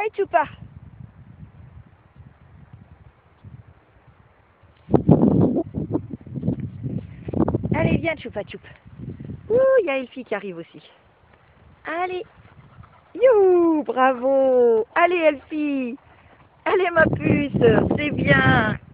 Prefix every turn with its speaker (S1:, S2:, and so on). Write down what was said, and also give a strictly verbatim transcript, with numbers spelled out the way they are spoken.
S1: Aïe, Choupa. Allez, viens, Choupa Choup. Ouh, il y a Elfie qui arrive aussi. Allez. You, bravo. Allez, Elfie. Allez, ma puce, c'est bien.